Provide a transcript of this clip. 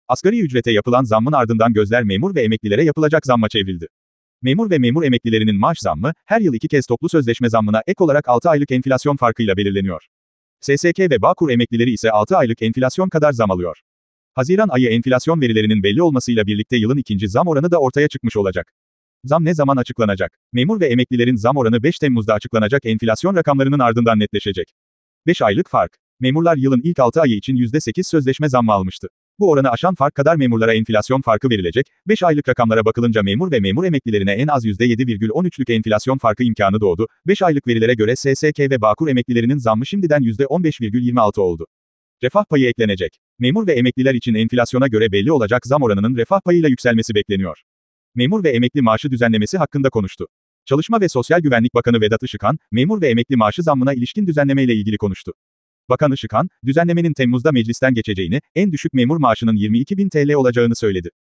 Asgari ücrete yapılan zammın ardından gözler memur ve emeklilere yapılacak zamma çevrildi. Memur ve memur emeklilerinin maaş zammı, her yıl 2 kez toplu sözleşme zammına ek olarak 6 aylık enflasyon farkıyla belirleniyor. SSK ve Bağkur emeklileri ise 6 aylık enflasyon kadar zam alıyor. Haziran ayı enflasyon verilerinin belli olmasıyla birlikte yılın ikinci zam oranı da ortaya çıkmış olacak. Zam ne zaman açıklanacak? Memur ve emeklilerin zam oranı 5 Temmuz'da açıklanacak enflasyon rakamlarının ardından netleşecek. 5 aylık fark. Memurlar yılın ilk 6 ayı için %8 sözleşme zammı almıştı. Bu oranı aşan fark kadar memurlara enflasyon farkı verilecek, 5 aylık rakamlara bakılınca memur ve memur emeklilerine en az %7,13'lük enflasyon farkı imkanı doğdu, 5 aylık verilere göre SSK ve Bağkur emeklilerinin zammı şimdiden %15,26 oldu. Refah payı eklenecek. Memur ve emekliler için enflasyona göre belli olacak zam oranının refah payıyla yükselmesi bekleniyor. Memur ve emekli maaşı düzenlemesi hakkında konuştu. Çalışma ve Sosyal Güvenlik Bakanı Vedat Işıkhan, memur ve emekli maaşı zammına ilişkin düzenlemeyle ilgili konuştu. Bakan Işıkhan, düzenlemenin Temmuz'da meclisten geçeceğini, en düşük memur maaşının 22.000 TL olacağını söyledi.